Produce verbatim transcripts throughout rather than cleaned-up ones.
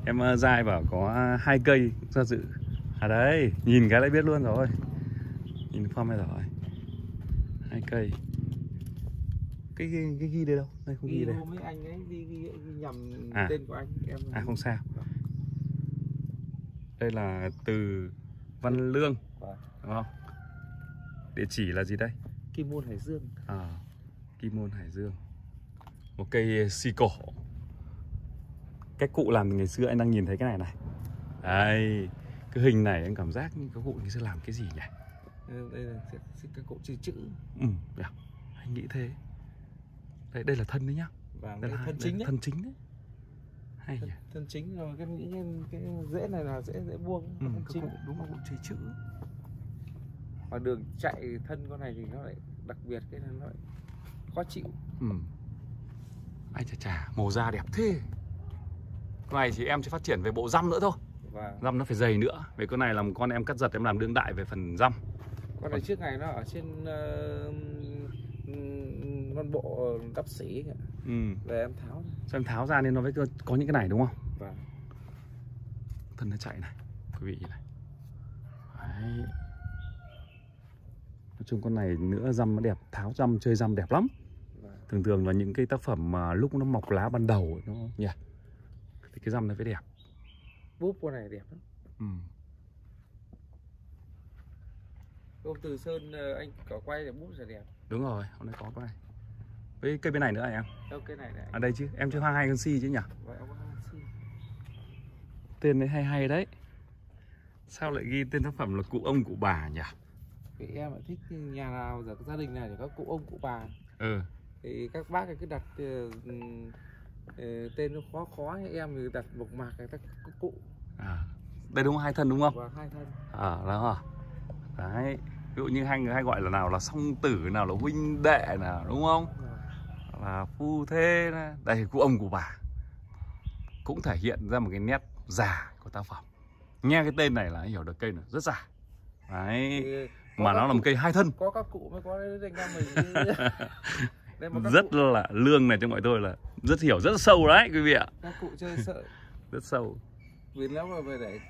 Em dai bảo có hai cây do dự. À đấy, nhìn cái đã biết luôn rồi. Nhìn form này rồi. Hai cây. Cái cái, cái ghi đây đâu? Đây không ghi, ghi đây. Mấy anh ấy ghi, ghi, ghi nhầm à. tên của anh. Em à không sao. Đây là từ Văn Lương, đúng không? Địa chỉ là gì đây? Kim Môn Hải Dương. À, Kim Môn Hải Dương. Một cây xì cổ. Cách cụ làm ngày xưa anh đang nhìn thấy cái này này. Đây, cái hình này anh cảm giác như các cụ ngày xưa làm cái gì nhỉ? Đây là các cụ chữ chữ. Ừ, yeah. Anh nghĩ thế. Đây, đây là thân đấy nhá. Vâng, đây là thân hai, chính đây đấy. Thân chính đấy. Hay thân, nhỉ? Thân chính rồi cái những cái, cái rễ này là rễ rễ buông. Ừ, thân các chính. cụ đúng là cụ chơi chữ. Và đường chạy thân con này thì nó lại đặc biệt, cái này nó lại khó chịu. Ừ. Ai chà chà, màu da đẹp thế. Con này thì em sẽ phát triển về bộ răm nữa thôi. Vâng. Răm nó phải dày nữa. Về con này là một con em cắt giật em làm đương đại về phần răm. Con này trước ngày nó ở trên uh, con bộ đắp xỉ. Ừ. Về em tháo. Cho em tháo ra nên nó mới có những cái này đúng không? Vâng. Thân nó chạy này, quý vị này. Đấy. Nói chung con này nữa răm nó đẹp, tháo răm chơi răm đẹp lắm. Vâng. Thường thường là những cái tác phẩm mà lúc nó mọc lá ban đầu nó nhỉ. Thì cái răm nó phải đẹp. Búp con này đẹp lắm. Ừ. Ông Từ Sơn anh có quay để búp sẽ đẹp. Đúng rồi, hôm nay có quay. Với cây bên này nữa này em. Đâu cây này này. Ở đây chứ, em chưa hoa hai con si chứ nhỉ? Vậy ông có hai con si. Tên đấy hay hay đấy. Sao lại ghi tên tác phẩm là cụ ông cụ bà nhỉ? Vì em lại thích nhà nào giờ gia đình này thì có cụ ông cụ bà. Ừ. Thì các bác cứ đặt uh, uh, tên nó khó khó, em thì đặt mộc mạc người ta có cụ. À, đây đúng hai thân đúng không? Và hai thân. À, đó. Đấy. Ví dụ như hai người hay gọi là nào là song tử, nào là huynh đệ nào, đúng không? À. Là phu thê. Đây, cụ ông cụ bà. Cũng thể hiện ra một cái nét già của tác phẩm. Nghe cái tên này là hiểu được cây này rất già. Đấy. Mà nó là một cây hai thân. Có các cụ mới có đến anh em mình. Rất cụ... là lương này trong gọi tôi là rất hiểu, rất sâu đấy quý vị ạ. Các cụ chơi sợ. Rất sâu. Vì nếu mà về để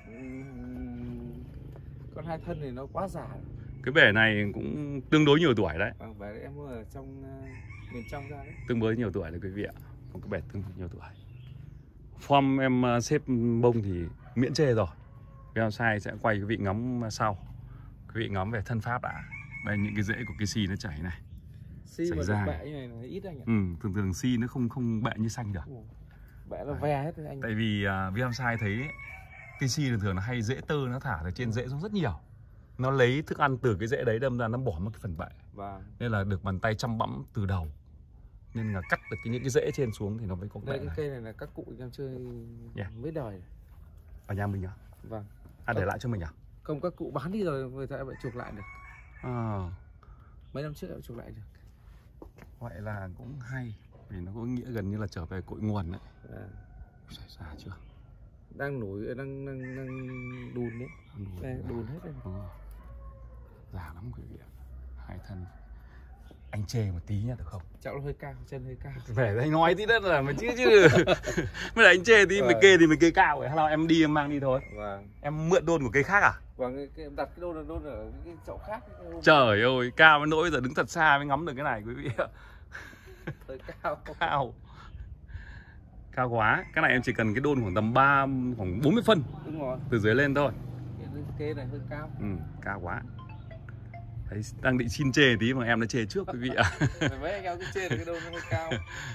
con hai thân thì nó quá già. Cái bể này cũng tương đối nhiều tuổi đấy. Vâng, bể em mua ở trong uh, miền trong ra đấy. Tương đối nhiều tuổi đấy quý vị ạ. Một cái bể tương đối nhiều tuổi. Form em xếp bông thì miễn chê rồi. Video sai sẽ quay quý vị ngắm sau. Quý vị ngắm về thân pháp đã. Đây những cái rễ của cái xì nó chảy này. Xi mà được bẹ như này là ít anh ạ. Ừ, thường thường xi nó không không bẹ như xanh được. Bẹ nó ve hết rồi anh. Tại vì uh, video sai thấy cây xi thường thường nó hay rễ tơ nó thả từ trên rễ xuống rất nhiều. Nó lấy thức ăn từ cái rễ đấy đâm ra nó bỏ một cái phần bẹ. Vâng. Nên là được bàn tay chăm bẵm từ đầu. Nên là cắt được cái, những cái rễ trên xuống thì nó mới có cái đây, bẹ cái này. cây này là các cụ em chơi yeah. mấy đời. Ở nhà mình à? Vâng. À, để lại cho mình à? Không, các cụ bán đi rồi người ta lại chuộc lại được. À. Mấy năm trước lại chuộc lại được. Vậy là cũng hay. Vì nó có nghĩa gần như là trở về cội nguồn đấy. À. Xảy ra chưa? Đang nổi, đang, đang, đang đùn đấy. Đùn, đây, đùn hết rồi. Ừ. Già lắm quý vị ạ. Hai thân. Anh chê một tí nhá được không? Cháu nó hơi cao, chân hơi cao. Phải anh nói tí đất là mà chứ chứ. Mới là anh chê tí, mày kê thì mày kê cao vậy. Hay là em đi em mang đi thôi. Vâng. Em mượn đôn của cây khác à? Vâng, em đặt cái đôn là đôn ở cái chậu khác. Cái trời ơi, cao đến nỗi giờ đứng thật xa mới ngắm được cái này quý vị ạ. Hơi cao. Cao. Cao quá. Cái này em chỉ cần cái đôn khoảng tầm ba, khoảng bốn mươi phân. Đúng rồi. Từ dưới lên thôi. Cái cây này hơi cao. Ừ, cao quá. Đấy, đang định xin chê tí mà em đã chê trước quý vị ạ. Mấy anh em cứ chê cái đôn nó hơi cao.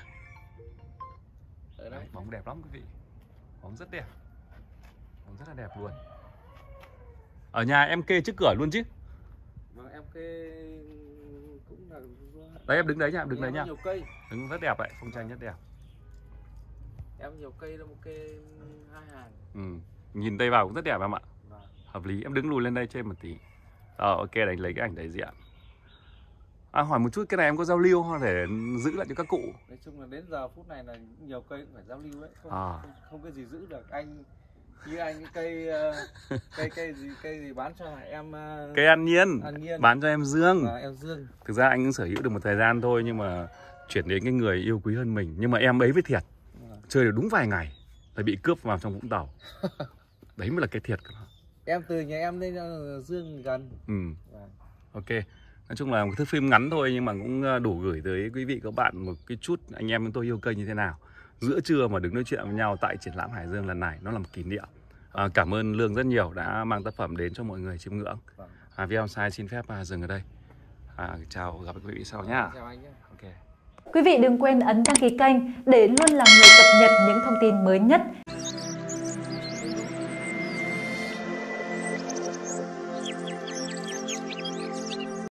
Ở đây. Bóng đẹp lắm quý vị. Bóng rất đẹp. Bóng rất là đẹp luôn. Ở nhà em kê trước cửa luôn chứ? Vâng, em kê cũng là... Đấy em đứng đấy nha, em đứng đấy nha. Nhiều cây. Đứng rất đẹp đấy, phong tranh rất đẹp. Em nhiều cây đâu, một cây hai hàng. Ừ, nhìn đây vào cũng rất đẹp em ạ. Vâng. Hợp lý, em đứng lùi lên đây trên một tí. Ờ, ok, đánh lấy cái ảnh đại diện. À, hỏi một chút cái này em có giao lưu không để giữ lại cho các cụ? Nói chung là đến giờ phút này là nhiều cây cũng phải giao lưu đấy, không, à. không, không cái gì giữ được anh. Như anh cái cây uh, cây cây gì cây gì bán cho em uh, cây An Nhiên, An Nhiên bán cho em Dương. À, em Dương. Thực ra anh cũng sở hữu được một thời gian thôi nhưng mà chuyển đến cái người yêu quý hơn mình. Nhưng mà em ấy với thiệt, à. chơi được đúng vài ngày lại bị cướp vào trong Vũng Tàu. Đấy mới là cái thiệt của nó. Em từ nhà em lên Dương gần. Ừ. Vâng. Ok. Nói chung là một thước phim ngắn thôi nhưng mà cũng đủ gửi tới quý vị các bạn một cái chút anh em chúng tôi yêu kênh như thế nào. Giữa trưa mà đứng nói chuyện với nhau tại triển lãm Hải Dương lần này, nó là một kỷ niệm. À, cảm ơn Lương rất nhiều đã mang tác phẩm đến cho mọi người chiêm ngưỡng. Vâng. À, Video Sai xin phép à, dừng ở đây. À, chào, gặp quý vị sau nhá. Chào anh nhé. Ok. Quý vị đừng quên ấn đăng ký kênh để luôn là người cập nhật những thông tin mới nhất